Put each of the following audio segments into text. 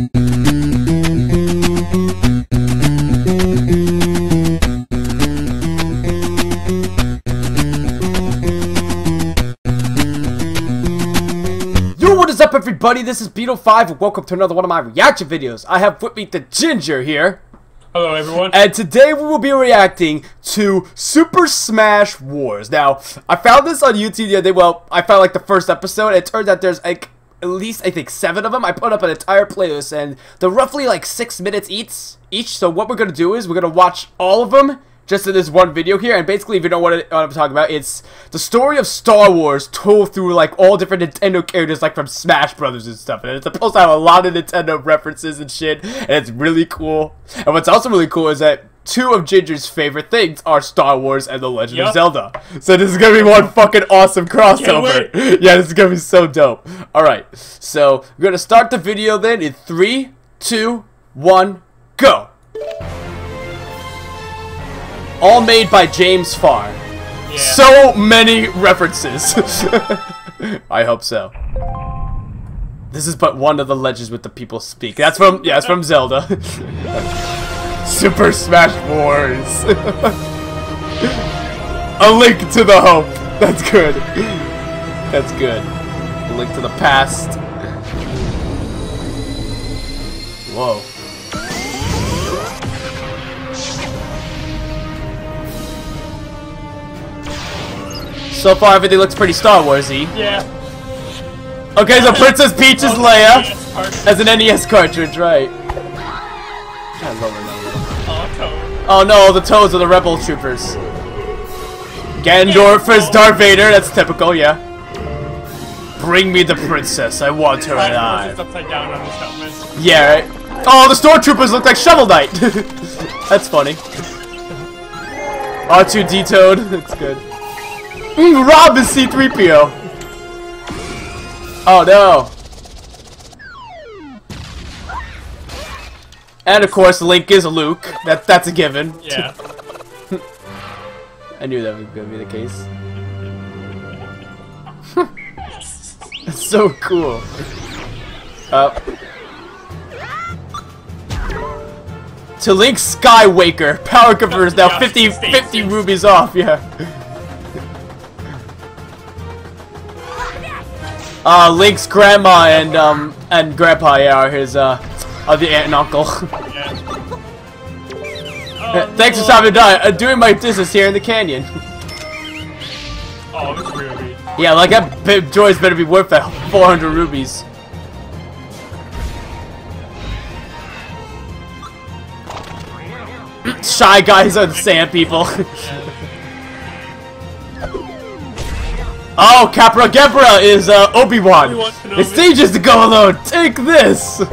What is up, everybody? This is Beetle5 and welcome to another one of my reaction videos. I have with me the Ginger here. Hello, everyone. And today we will be reacting to Super Smash Wars. Now, I found this on YouTube the other day. Well, I found like the first episode. And it turns out there's like at least, I think, 7 of them. I put up an entire playlist and they're roughly like 6 minutes each. So what we're going to do is we're going to watch all of them just in this one video here. And basically, if you know what I'm talking about, it's the story of Star Wars told through like all different Nintendo characters, like from Smash Brothers and stuff. And it's supposed to have a lot of Nintendo references and shit, and it's really cool. And what's also really cool is that 2 of Ginger's favorite things are Star Wars and The Legend of Zelda. So this is gonna be one fucking awesome crossover. Yeah, this is gonna be so dope. Alright, so we're gonna start the video then in 3, 2, 1, go! All made by James Farr. Yeah. So many references. I hope so. This is but one of the legends with the people speak. That's from, yeah, it's from Zelda. Super Smash Wars. A Link to the Hope. That's good. That's good. A Link to the Past. Whoa. So far, everything looks pretty Star Wars-y. Yeah. Okay, so Princess Peach is Leia as an NES cartridge, right? Oh no, the Toads are the Rebel Troopers. Ganondorf is Darth Vader, that's typical, yeah. Bring me the princess, I want her alive. Yeah, right? Oh, the Stormtroopers look like Shovel Knight! That's funny. R2 Toad, that's good. Rob is C-3PO. Oh no. And of course Link is Luke. That's a given. Yeah. I knew that was gonna be the case. That's so cool. To Link Skywalker, power converter is now 50 rubies off, yeah. Link's grandma and grandpa, yeah, are his are the aunt and uncle. Thanks for stopping by. Doing my business here in the canyon. Oh, that's ruby. Yeah, like that joy's better be worth that 400 rubies. Shy Guys are the sand people. Oh, Capra Gebra is Obi-Wan. It's dangerous to go alone. Take this.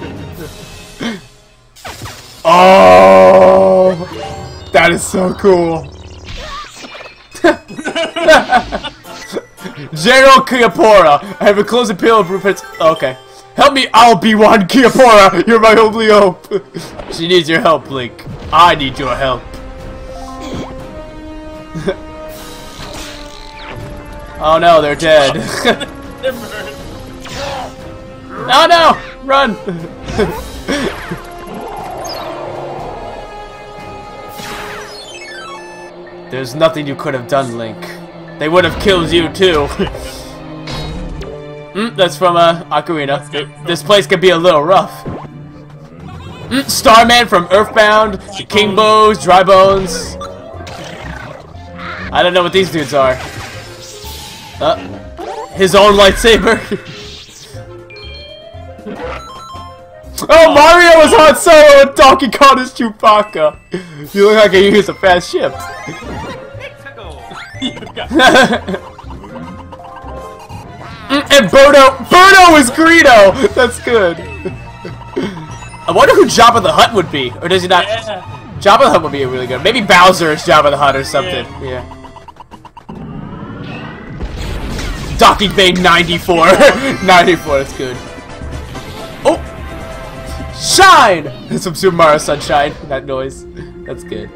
Oh, that is so cool. General Kiapora, I have a close appeal of Rupert's. Okay, help me, Obi-Wan Kiapora. You're my only hope. She needs your help, Link. I need your help. Oh no, they're dead. Oh no! Run! There's nothing you could have done, Link. They would have killed you too. That's from Ocarina. This place could be a little rough. Starman from Earthbound, the King Bows, Dry Bones. I don't know what these dudes are. His own lightsaber. Oh, Mario was Han Solo and Donkey Kong is Chewbacca. You look like you use a fast ship. And Birdo is Greedo. That's good. I wonder who Jabba the Hutt would be, or does he not? Yeah. Jabba the Hutt would be really good. Maybe Bowser is Jabba the Hutt or something. Yeah. Docking Bay 94. 94, that's good. Oh! Shine! That's from Super Mario Sunshine, that noise. That's good.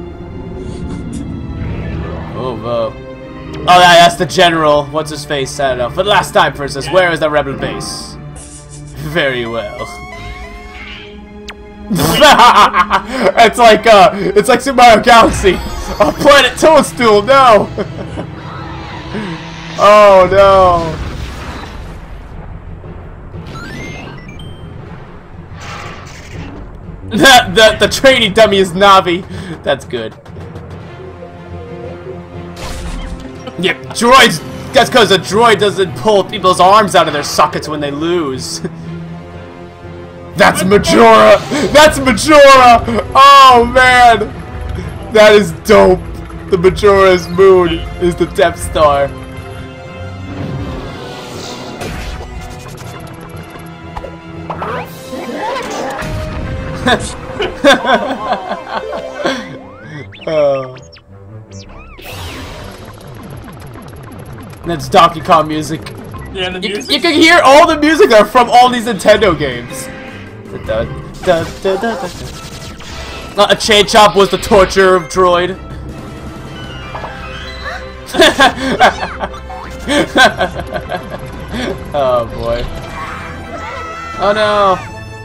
Oh, whoa. Oh, that's the general. What's his face? I don't know. For the last time, Princess, where is the rebel base? Very well. it's like Super Mario Galaxy. Oh, Planet Toadstool, no! Oh no! The training dummy is Navi. That's good. Yep, droids. That's because a droid doesn't pull people's arms out of their sockets when they lose. That's Majora! That's Majora! Oh man! That is dope. The Majora's Moon is the Death Star. Oh. That's Donkey Kong music. Yeah, the music. You can hear all the music that are from all these Nintendo games. A chain chomp was the torture of droid. Oh boy. Oh no.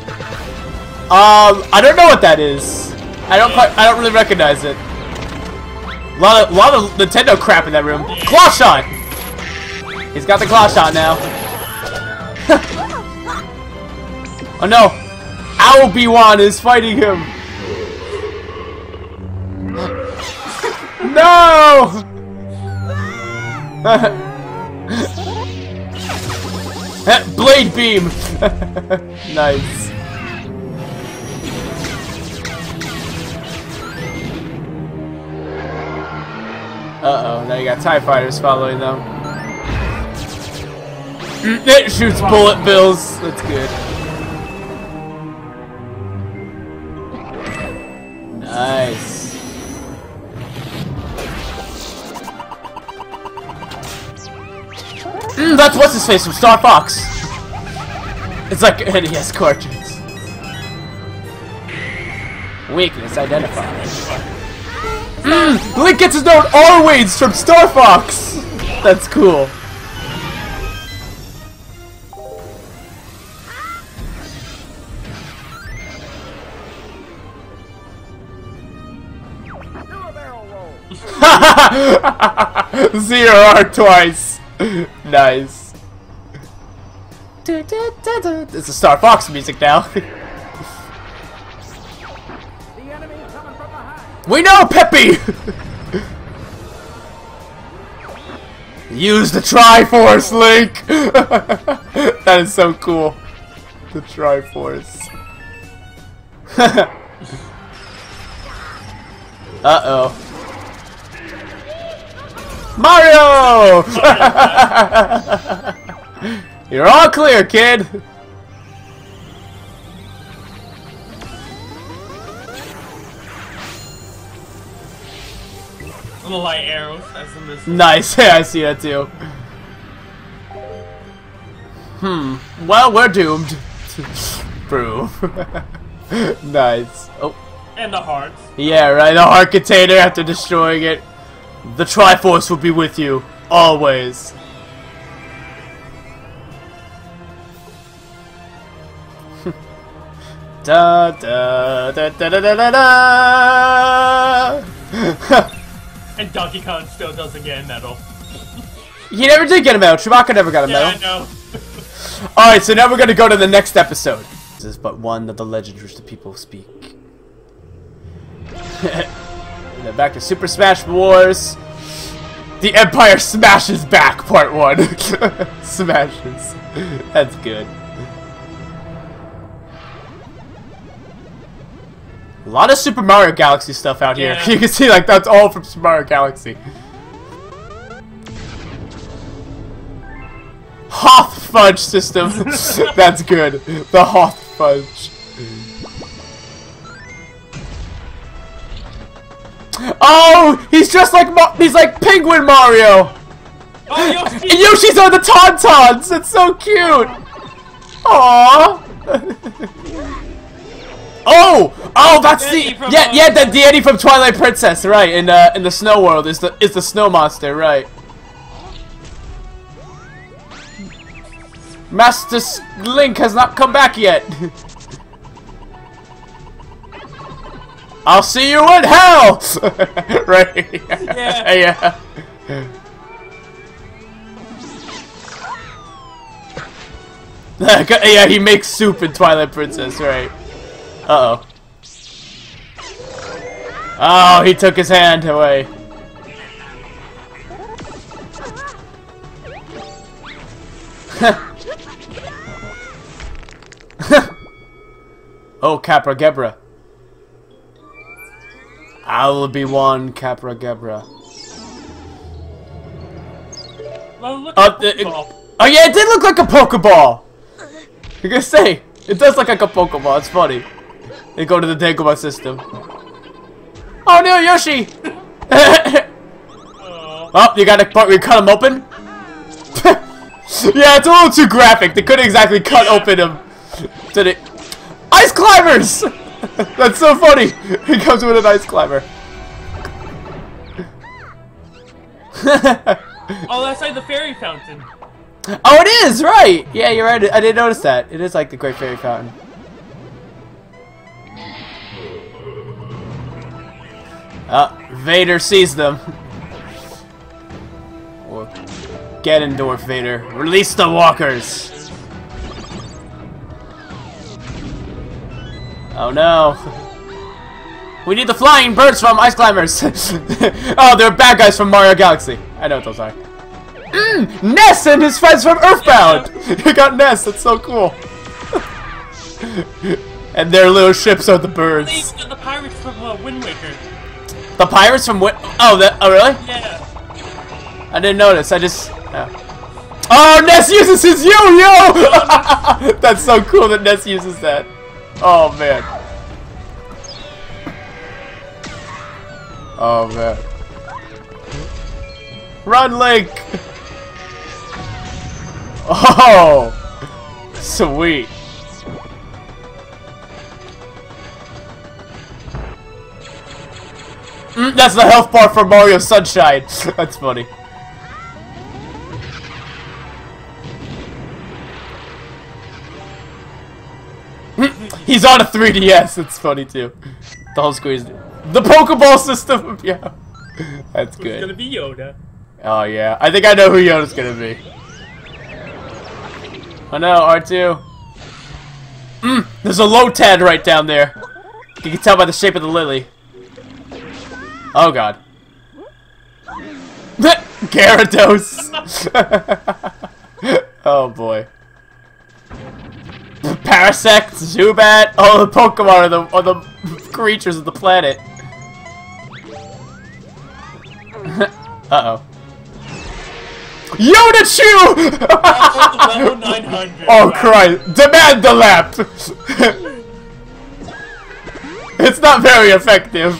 I don't know what that is. I don't really recognize it. A lot of Nintendo crap in that room. Claw shot. He's got the claw shot now. Oh no. Obi-Wan is fighting him. No. Blade beam. Nice. Uh-oh, now you got TIE fighters following them. It shoots bullet bills. That's good. Nice. That's what's his face from Star Fox. It's like NES cartridge. Weakness identified. Link gets his note always from Star Fox. That's cool. Zero R twice. Nice. It's a Star Fox music now. We know, Peppy! Use the Triforce, Link! That is so cool. The Triforce. Uh-oh. Mario! You're all clear, kid! Little light arrows as the missile. Nice, yeah, I see that too. Well, we're doomed. Brew. Nice. Oh. And the hearts. Yeah, right, the heart container after destroying it. The Triforce will be with you, always. Da da da da da da da. And Donkey Kong still doesn't get a medal. He never did get a medal. Chewbacca never got a medal. Yeah, I know. Alright, so now we're gonna go to the next episode. This is but one of the legends which the people speak. And then back to Super Smash Wars. The Empire Smashes Back, Part 1. Smashes. That's good. A lot of Super Mario Galaxy stuff out here. You can see, like, that's all from Super Mario Galaxy. Hoth Fudge system. That's good. The Hoth Fudge. Oh, he's just like he's like Penguin Mario. Oh, Yoshi! And Yoshi's on the Tauntauns. It's so cute. Aww. Oh, that's the the deity from Twilight Princess, right? In the Snow World is the snow monster, right? Master Link has not come back yet. I'll see you in hell! Right? Yeah. Yeah. Yeah, he makes soup in Twilight Princess, right? Uh-oh. Oh, he took his hand away. Oh, Capra Gebra. I'll be one, Capra Gebra. Well, look Oh yeah, it did look like a Pokeball! You're gonna say, it does look like a Pokeball, it's funny. They go to the Dagobah system. Oh no, Yoshi! Oh, you got a part where you cut him open? Yeah, it's a little too graphic. They couldn't exactly cut open him. Did it? Ice climbers! That's so funny. He comes with an ice climber. Oh, that's like the fairy fountain. Oh, it is, right. Yeah, you're right. I didn't notice that. It is like the Great Fairy Fountain. Vader sees them. Or Ganondorf Vader. Release the walkers. Oh no. We need the flying birds from Ice Climbers. Oh, they're bad guys from Mario Galaxy. I know what those are. Ness and his friends from Earthbound! You got Ness, that's so cool. And their little ships are the birds. The pirates from Wind Waker. The pirates from Wind... Oh, really? Yeah. I didn't notice, I just... Oh, Ness uses his yo-yo! That's so cool that Ness uses that. Oh, man. Oh, man. Run, Link! Oh! Sweet. That's the health bar for Mario Sunshine. That's funny. He's on a 3DS. It's funny too. The whole screen. The Pokeball system. Yeah, that's good. It's gonna be Yoda. Oh yeah, I think I know who Yoda's gonna be. Oh no, R2. There's a Lotad right down there. You can tell by the shape of the lily. Oh god. Gyarados. Oh boy. Parasect, Zubat, all the Pokemon are the creatures of the planet. Uh-oh. Yoda-Chew! Level 900. Oh Christ! Demand the lap! It's not very effective.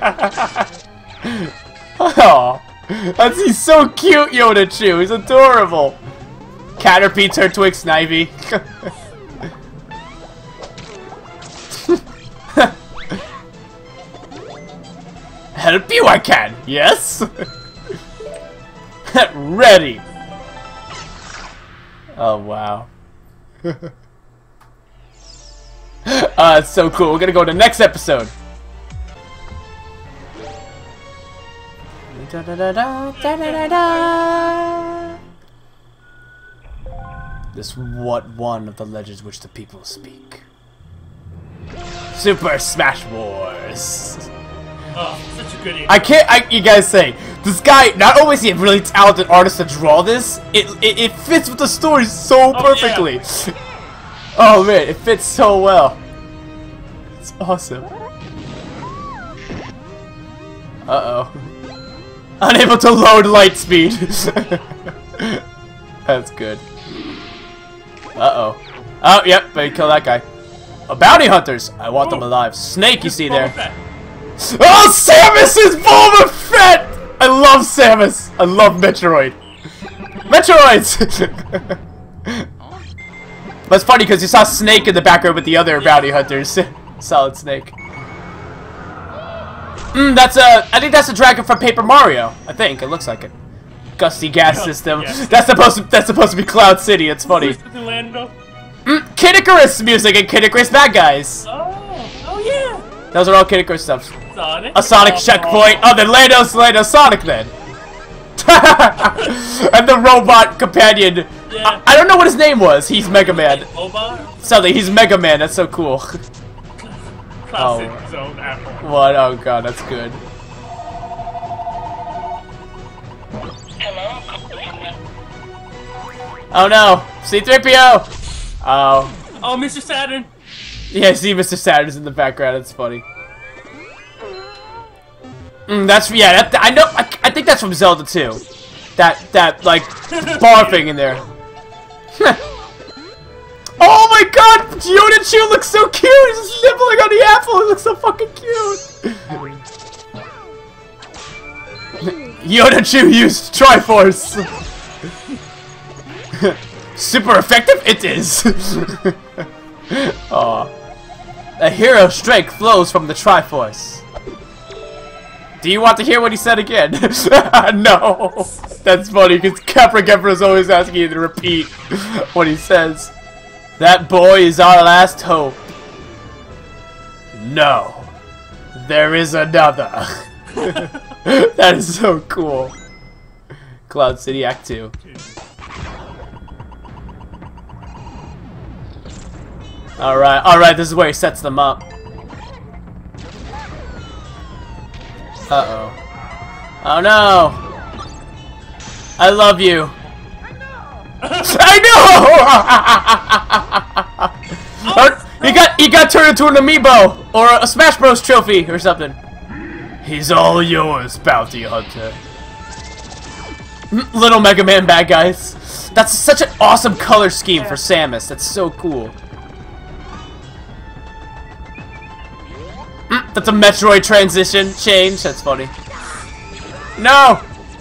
Oh, he's so cute, Yoda-Chew. He's adorable. Caterpie, Turtwig, Snivy. Help you, I can. Yes. Ready. Oh wow. It's so cool. We're gonna go to the next episode. This what one of the legends which the people speak. Super Smash Wars. Oh, such a good idea. I can't. You guys say this guy. Not only is he a really talented artist to draw this, it fits with the story so perfectly. Yeah. Oh man, it fits so well. It's awesome. Uh-oh. Unable to load light speed. That's good. Uh-oh. Oh, yep, better kill that guy. Oh, bounty hunters! I want them alive. Snake, you see there. Oh, Samus is Boba Fett! I love Samus. I love Metroid. Metroids! That's funny because you saw Snake in the background with the other bounty hunters. Solid Snake. I think that's a dragon from Paper Mario. I think it looks like it. Gusty gas system. Yes. That's supposed to be Cloud City. It's funny. Kid Icarus music and Kid Icarus bad guys. Oh yeah. Those are all Kid Icarus stuff. Sonic? A Sonic checkpoint. Oh, then Lando Sonic then. And the robot companion. Yeah. I don't know what his name was. He's Mega Man. Obot? Something. He's Mega Man. That's so cool. Classic Zone Apple. What? Oh god, that's good. Oh no, C-3PO. Oh. Oh, Mr. Saturn. Yeah, see Mr. Saturn's in the background. It's funny. That's I know. I think that's from Zelda 2. That like bar thing in there. Oh my god! Yoda Chew looks so cute! He's just nibbling on the apple! He looks so fucking cute! Yoda Chew used Triforce! Super effective? It is! Aw. A hero's strength flows from the Triforce. Do you want to hear what he said again? No! That's funny, because Capra Gepra is always asking you to repeat what he says. That boy is our last hope. No. There is another. That is so cool. Cloud City Act 2. Alright, this is where he sets them up. Uh-oh. Oh no! I love you. I know! He got turned into an amiibo or a Smash Bros trophy or something. He's all yours, bounty hunter. Little Mega Man bad guys. That's such an awesome color scheme for Samus. That's so cool. That's a Metroid transition change. That's funny. No!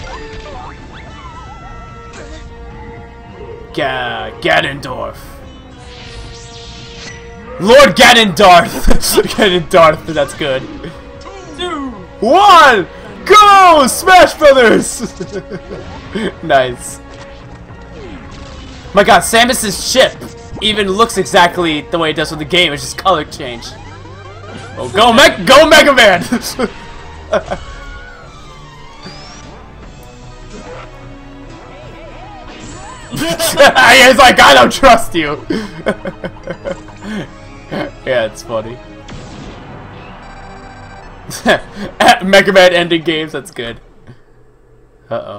Ganondorf. Lord Ganondarth. Ganondarth, that's good. 2, 1, go! Smash Brothers! Nice. My god, Samus's chip even looks exactly the way it does with the game. It's just color change. Oh, go Mega Man! He's like, I don't trust you. Yeah, it's funny. Mega Man ending games, that's good. Uh-oh.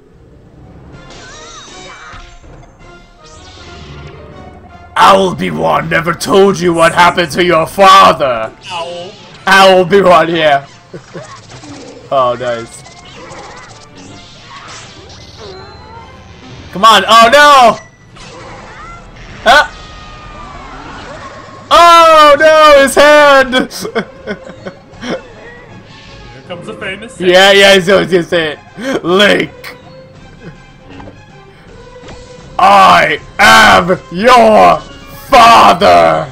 Owl-B-Wan never told you what happened to your father. Owl. Owl-B-Wan, yeah. Oh, nice. Come on. Oh, no! Huh? Oh, no, his hand! Here comes the famous. Yeah, he's always gonna say it. Link! I am your father!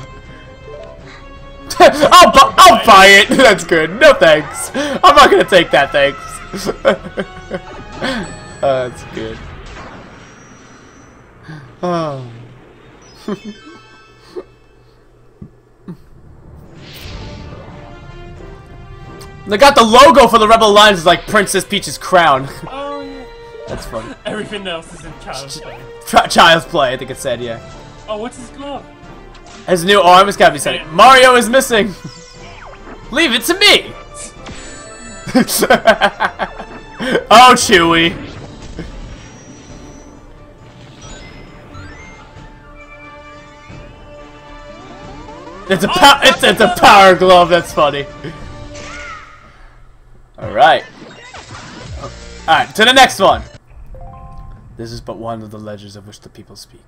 I'll buy it! That's good. No thanks. I'm not gonna take that, thanks. Oh, that's good. Oh. They got the logo for the Rebel Alliance is like Princess Peach's crown. Oh, yeah. That's funny. Everything else is in Child's Play. Child's Play, I think it said, yeah. Oh, what's his glove? His new arm has gotta be sent. Mario is missing! Leave it to me! Oh, Chewie! It's a power glove, that's funny. Alright. Alright, to the next one! This is but one of the legends of which the people speak.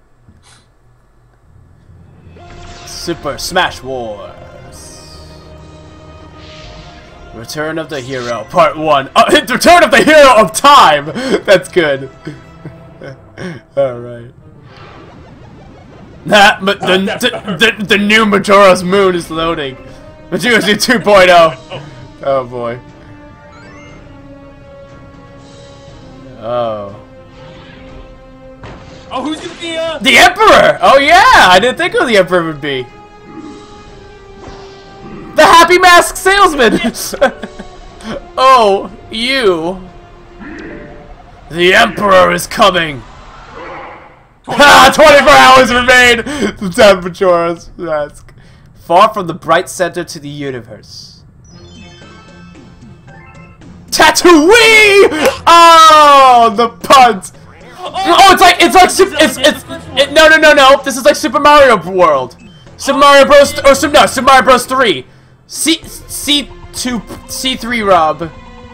Super Smash Wars. Return of the Hero, Part 1. Return of the Hero of Time! That's good. Alright. Nah, but the new Majora's Moon is loading. Majora's 2.0. Oh boy. Oh. Oh, who's gonna be the Emperor! Oh yeah! I didn't think who the Emperor would be. The Happy Mask Salesman! Oh, you. The Emperor is coming! Ha! 24 hours remain! The Temperatures Mask. Far from the bright center to the universe. Tatooine! Oh, the puns! Oh, no. This is like Super Mario World. Super Mario Bros. Super Mario Bros. 3. C3 Rob.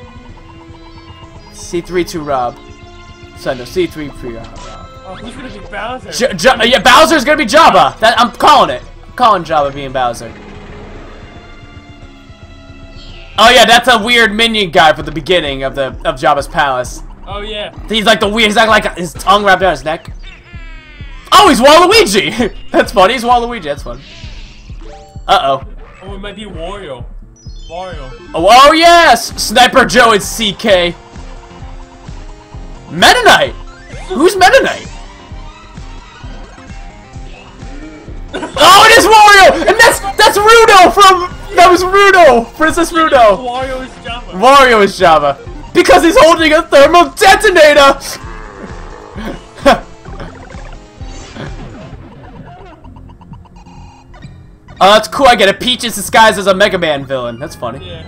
C3 to Rob. So no, C3 pre Rob. Oh, who's gonna be Bowser? Yeah, Bowser's gonna be Jabba. I'm calling it. I'm calling Jabba being Bowser. Oh yeah, that's a weird minion guy from the beginning of Jabba's palace. Oh yeah. He's like the weird. He's like his tongue wrapped around his neck. Oh, he's Waluigi. That's funny. He's Waluigi. That's fun. Oh, it might be Wario. Mario. Oh yes, Sniper Joe and CK. Meta Knight. Who's Meta Knight? Oh, it is Wario, and that's Rudo that was Rudo, Princess Rudo. Wario is Jabba. Wario is Jabba because he's holding a thermal detonator. Oh, that's cool. I get it. Peach is disguised as a Mega Man villain. That's funny. Yeah.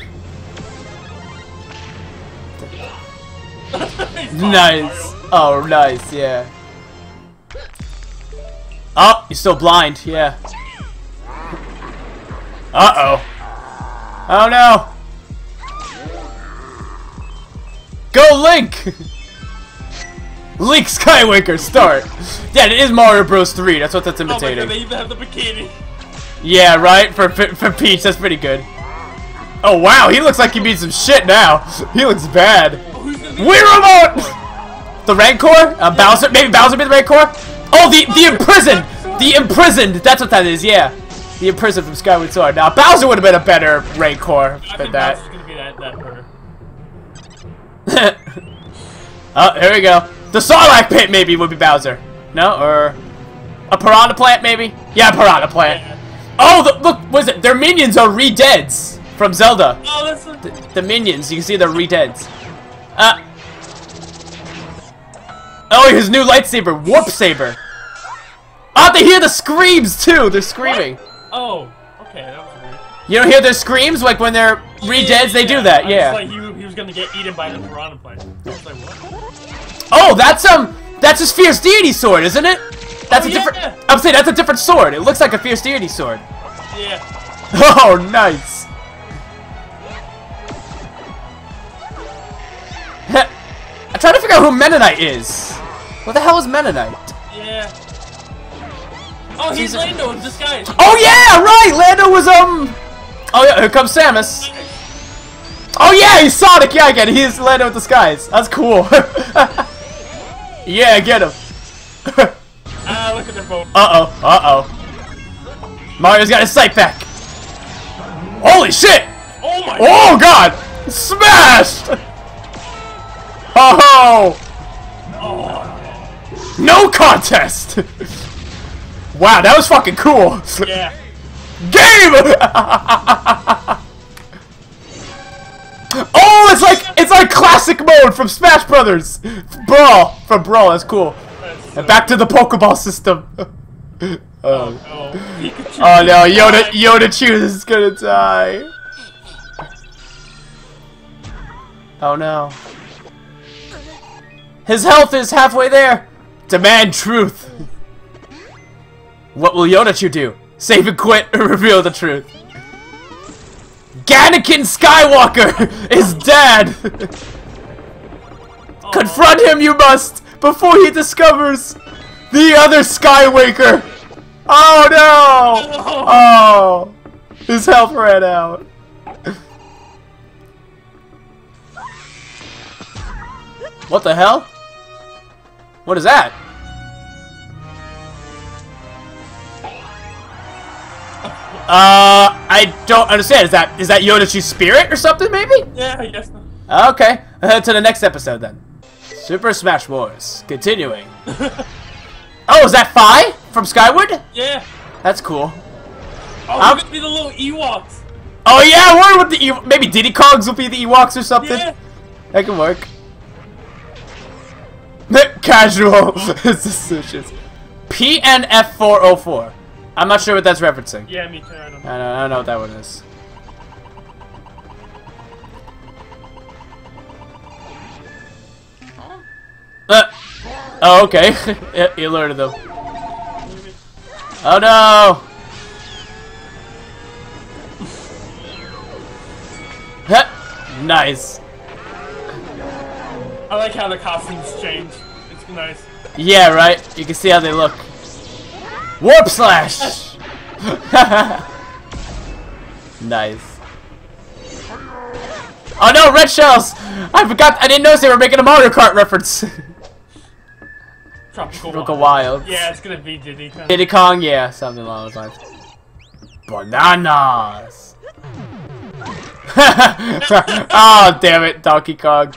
Nice. Oh, nice. Yeah. Oh, you're still blind. Yeah. Uh-oh. Oh, no. Go, Link! Link Skywalker, start. Yeah, it is Mario Bros. 3. That's what that's imitating. Oh my God, they even have the bikini. Yeah, right? For Peach, that's pretty good. Oh, wow, he looks like he beat some shit now. He looks bad. Wii Remote! The Rancor? Bowser? Maybe Bowser be the Rancor? Oh, the Imprisoned! The Imprisoned! That's what that is, yeah. The Imprisoned from Skyward Sword. Now, Bowser would have been a better Rancor than that. Bowser's gonna be that Oh, here we go. The Sarlacc Pit, maybe, would be Bowser. No? Or a Piranha Plant, maybe? Yeah, Piranha Plant. Yeah. Oh, look, what is it? Their minions are Re-Deads from Zelda. Oh, that's The minions, you can see they're Re-Deads. Oh, his new lightsaber, Warp Saber. Oh, they hear the screams too. They're screaming. What? Oh, okay, that was weird. You don't hear their screams like when they're Re-Deads? They do that, yeah. Like he was gonna get eaten by the Piranha Plant. I was like, what? Oh, that's his Fierce Deity sword, isn't it? That's a different. I'm saying that's a different sword. It looks like a Fierce Deity sword. Yeah. Oh, nice. I'm trying to figure out who Meta Knight is. What the hell is Meta Knight? Yeah. Oh, he's Lando in disguise. Oh yeah, right. Lando was Oh yeah, here comes Samus. Oh yeah, he's Sonic. Yeah, I get it. He's Lando in disguise. That's cool. Yeah, get him. Look at their boat. Uh-oh. Mario's got his sight back. Holy shit! Oh my Oh god! Smashed! Oh! No contest! Wow, that was fucking cool. Yeah. Game! Oh, it's like classic mode from Smash Brothers. Brawl. That's cool. And back to the Pokeball system. Oh no, Yoda Chews is gonna die. Oh no. His health is halfway there. Demand truth. What will Yoda do? Save and quit or reveal the truth? Anakin Skywalker is dead. Confront him, you must, before he discovers the other Skywalker. Oh no! Oh, his health ran out. What the hell? What is that? I don't understand. Is that Yoda's spirit or something, maybe? Yeah, I guess so. Okay, to the next episode then. Super Smash Bros. Continuing. Oh, is that Fi from Skyward? Yeah. That's cool. Oh, look at the little Ewoks. Oh yeah, what with the maybe Diddy Kongs will be the Ewoks or something. Yeah. That can work. Casual. It's suspicious. PNF404. I'm not sure what that's referencing. Yeah, me too. I don't know. I don't know what that one is. Oh, okay. You alerted them. Oh no! Nice. I like how the costumes change. It's nice. Yeah, right? You can see how they look. Warp Slash! Nice. Oh no, red shells! I didn't notice they were making a Mario Kart reference. Tropical Wild. Yeah, it's gonna be Diddy Kong. Diddy Kong, yeah, something along those lines. Bananas! Oh, damn it, Donkey Kong.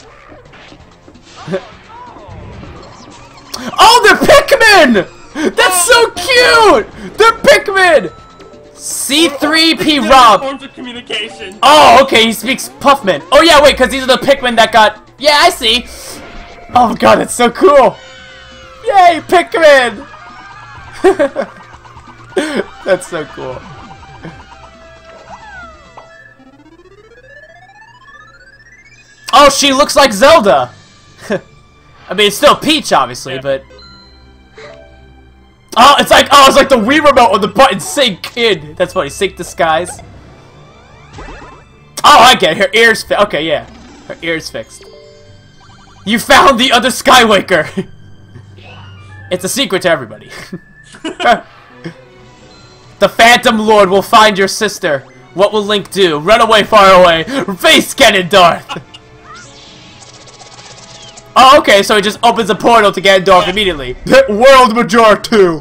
Oh, they're Pikmin! That's so cute! They're Pikmin! C3P Rob. Forms of communication. Oh, okay, he speaks Puffman. Oh, yeah, wait, because these are the Pikmin that got... Yeah, I see. Oh, God, that's so cool. Yay, Pikmin! That's so cool. Oh, she looks like Zelda! I mean, it's still Peach, obviously, yeah. but... Oh, it's like the Wii remote with the button sync in. That's funny, sync the skies. Oh, I get it. Her ear's fixed. Okay, yeah. Her ear's fixed. You found the other Skywalker! It's a secret to everybody. The Phantom Lord will find your sister. What will Link do? Run away, far away. Face Ganondorf! Oh, okay, so it just opens a portal to Ganondorf immediately. World Major 2!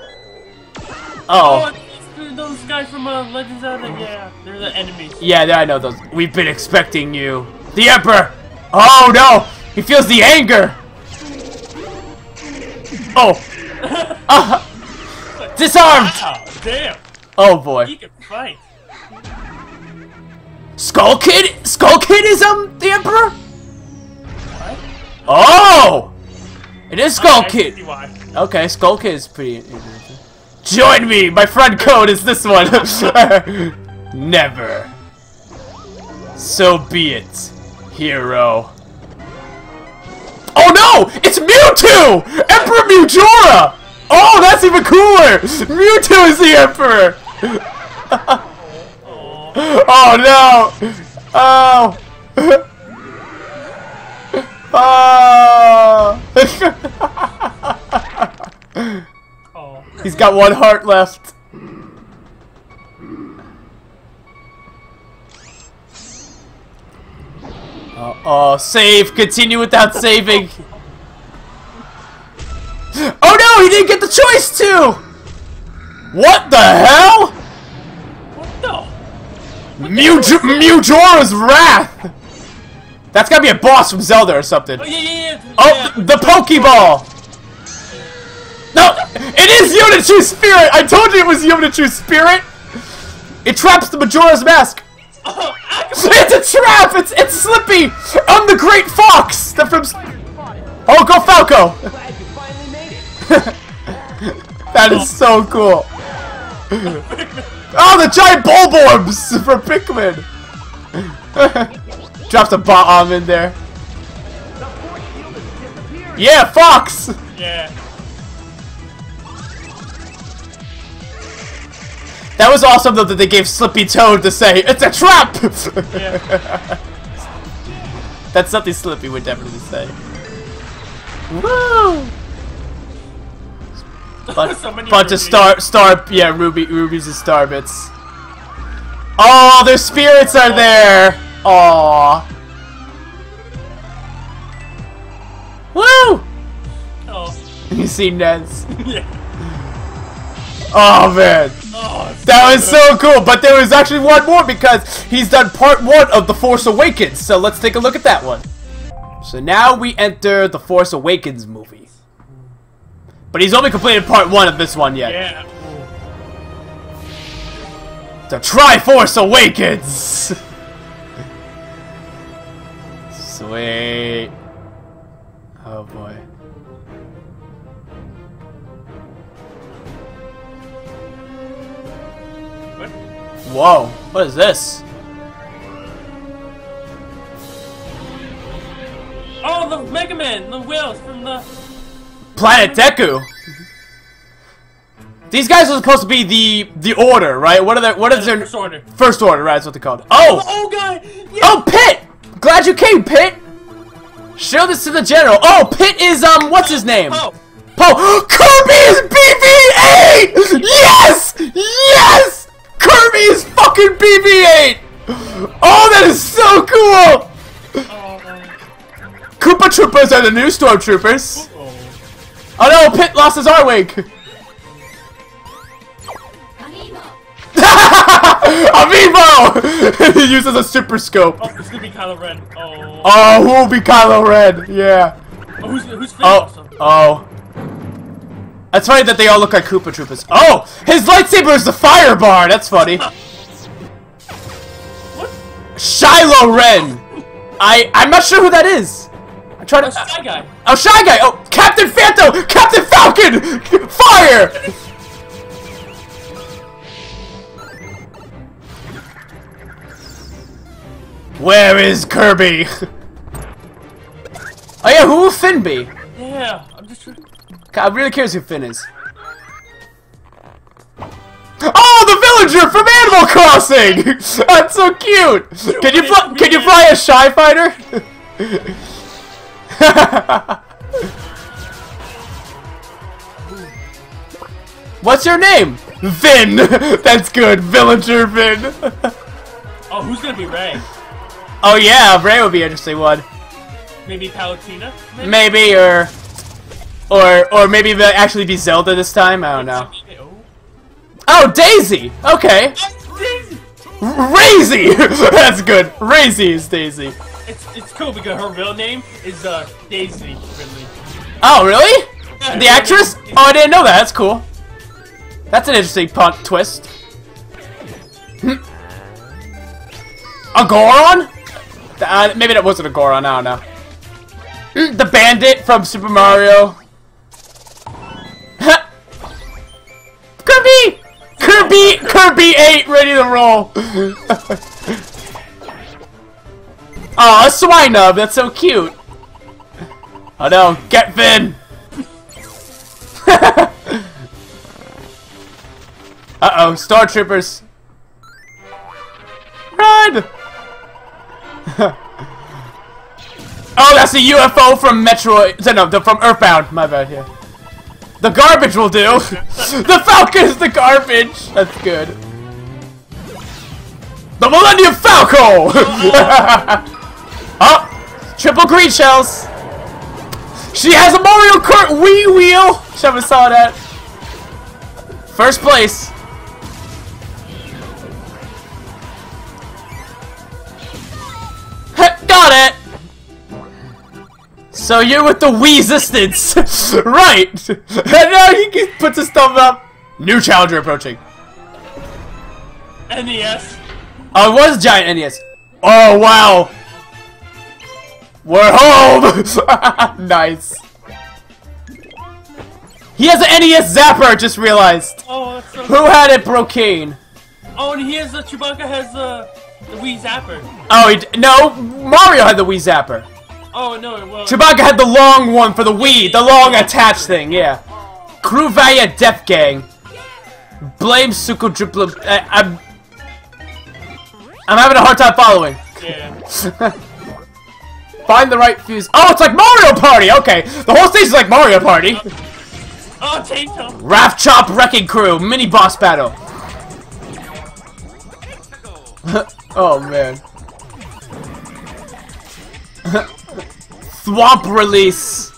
Oh, it's those guys from Legends of Zelda. Yeah, they're the enemies. Yeah, I know those. We've been expecting you. The Emperor! Oh no! He feels the anger! Oh! Disarmed! Wow, damn! Oh boy. He can fight. Skull Kid? Skull Kid is the Emperor? What? Oh! It is Skull I Kid. see why. Okay, Skull Kid is pretty interesting. Join me! My friend code is this one. Never. So be it, hero. Oh no! It's Mewtwo! Emperor Mewjora! Oh, that's even cooler! Mewtwo is the Emperor! Oh no! Oh! Oh! Oh. He's got one heart left. Oh, save! Continue without saving! Oh no! He didn't get the choice to! What the hell? What the? Mewjora's Wrath! That's gotta be a boss from Zelda or something. Oh, yeah. Oh, the Pokeball! No! It is Yodachu's spirit! I told you it was Yodachu's spirit! It traps the Majora's Mask! Oh, It's a trap! It's Slippy! I'm the Great Fox! The from... Oh, go Falco! That is so cool. Oh, the giant Bulborbs from Pikmin! Drops a bomb in there. Yeah, Fox! yeah. That was awesome though that they gave Slippy Toad to say, it's a trap! Yeah. That's something Slippy would definitely say. Woo! So many Bunch of rubies. rubies and star bits. Oh, their spirits are there! Aww. Woo! Oh. You see Neds? Yeah. Oh man. Oh, That was so cool, but there was actually one more because he's done part 1 of The Force Awakens, so let's take a look at that one. So now we enter The Force Awakens movie. But he's only completed part 1 of this one yet. Yeah. The Triforce awakens! Sweet. Oh boy. What? Whoa, what is this? Oh, the Mega Man, the wheels from the Planet Deku. These guys are supposed to be the Order, right? What is their First Order. First Order, right? That's what they're called. Oh! Oh, God! Yeah. Oh, Pit! Glad you came, Pit! Show this to the general. Oh, Pit is, what's his name? Oh! Oh, Kirby is BB-8! Yes! Yes! Kirby is fucking BB-8! Oh, that is so cool! Koopa Troopers are the new Stormtroopers. Oh no, Pit lost his R-Wing! Amiibo! He uses a super scope. Oh, it's gonna be Kylo Ren. Oh. Oh, who will be Kylo Ren? Yeah. Oh, who's Finn also? Oh. That's funny that they all look like Koopa Troopers. Oh! His lightsaber is the fire bar! That's funny. What? Shiloh Ren! I'm not sure who that is. I'm trying to... Shy Guy. Oh, Shy Guy! Oh, Captain Phantom! Captain Falcon! Fire! Where is Kirby? Oh yeah, who will Finn be? Yeah, I'm just trying. I'm really curious who Finn is. Oh, the villager from Animal Crossing! That's so cute! Can you fly a Shy Fighter? What's your name? Vin! That's good, Villager Vin! Oh, who's gonna be Ray? Oh yeah, Ray would be an interesting one. Maybe Palutena? Maybe, or maybe it'll actually be Zelda this time, I don't know. Oh, Daisy! Okay. Razy! That's good. Razy is Daisy. It's cool because her real name is Daisy Ridley. Oh, really? The actress? Oh, I didn't know that. That's cool. That's an interesting twist. A Goron? Maybe that wasn't a Goron. I don't know. The bandit from Super Mario. Kirby! Kirby 8 ready to roll. Oh, a Swinub. That's so cute. Oh no, get Vin. Uh-oh, Star Troopers. Run! Oh, that's a UFO from Metroid. No, from Earthbound. My bad, yeah. The garbage will do. The Falcon is the garbage. That's good. The Millennium Falco! Oh, triple green shells. She has a Mario Kart Wii wheel. Never saw that. First place. Got it. So you're with the Wii-sistance, right? And now he puts his thumb up. New challenger approaching. NES. Oh, it was a giant NES. Oh wow. We're home. Nice. He has an NES Zapper. Just realized. Oh, that's so Who cool. had it? Brocane. Oh, and he has Chewbacca has the Wii Zapper. Oh, no. Mario had the Wii Zapper. Oh no, well. Chewbacca had the long one for the Wii, the long attached thing, yeah. Crew Vaya Death Gang. Blame Suko Dripla. I'm having a hard time following. Yeah. Find the right fuse. Oh, it's like Mario Party! Okay, the whole stage is like Mario Party. Oh, Tato. Raph Chop Wrecking Crew, mini boss battle. Oh man. Thwomp release.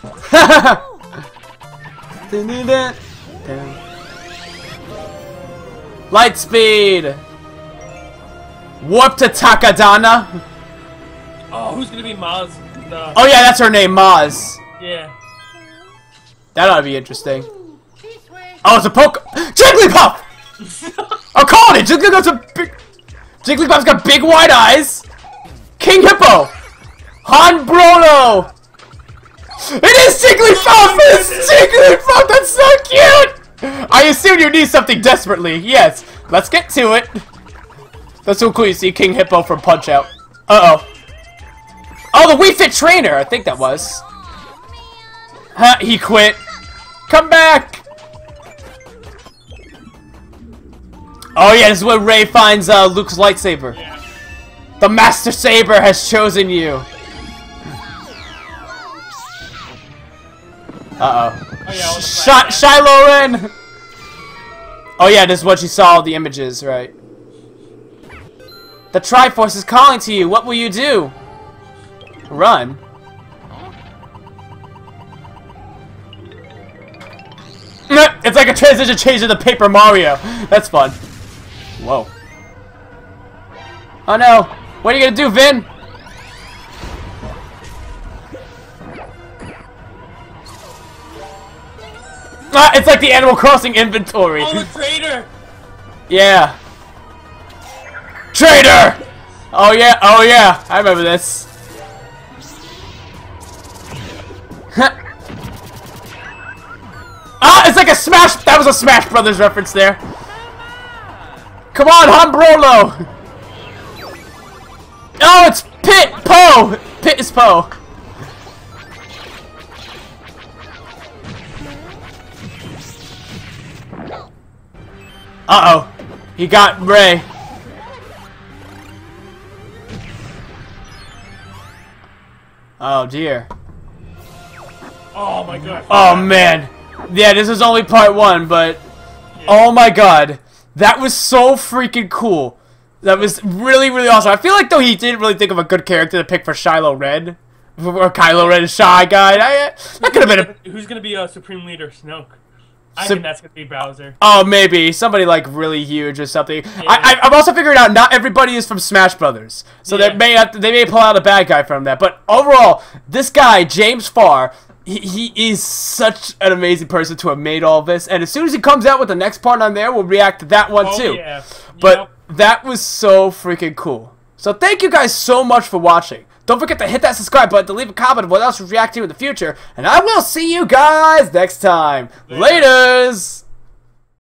Light speed. Warp to Takadana. Oh, who's gonna be Maz? Oh yeah, that's her name, Maz. Yeah. That ought to be interesting. Oh, it's a Jigglypuff! I'm calling it! Jigglypuff's got big wide eyes! King Hippo! Han Brolo! It is Jigglypuff! It's Jigglypuff! That's so cute! I assume you need something desperately. Yes. Let's get to it. That's so cool. You see King Hippo from Punch-Out. Uh-oh. Oh, the Wii Fit trainer! I think that was. Huh, he quit. Come back! Oh yeah, this is where Ray finds Luke's lightsaber. Yeah. The Master Saber has chosen you. Uh-oh. Oh, yeah, Shiloh Ren! Oh yeah, this is what she saw the images, right. The Triforce is calling to you. What will you do? Run? It's like a transition change to the Paper Mario. That's fun. Whoa. Oh no. What are you gonna do, Vin? Ah, it's like the Animal Crossing inventory. Oh, the traitor! Yeah. Traitor! Oh yeah, I remember this. Ah, it's like a Smash. That was a Smash Brothers reference there. Come on, Han Brolo. Oh, it's Pit Poe. Pit is Poe. Uh-oh. He got Ray. Oh dear. Oh my god. Oh man. Yeah, this is only part 1, but oh my god. That was so freaking cool. That was really, really awesome. I feel like though he didn't really think of a good character to pick for Shiloh Ren. Or Kylo Ren, Shy Guy. That could have been a... Who's gonna be Supreme Leader Snoke? I think that's gonna be Bowser. Oh, maybe somebody like really huge or something. Yeah. I'm also figuring out not everybody is from Smash Brothers, so Yeah. they may pull out a bad guy from that. But overall, this guy James Farr, he is such an amazing person to have made all this. And as soon as he comes out with the next part on there, we'll react to that one too. Yeah. But that was so freaking cool. So thank you guys so much for watching. Don't forget to hit that subscribe button to leave a comment of what else we'll react to in the future. And I will see you guys next time. Laters!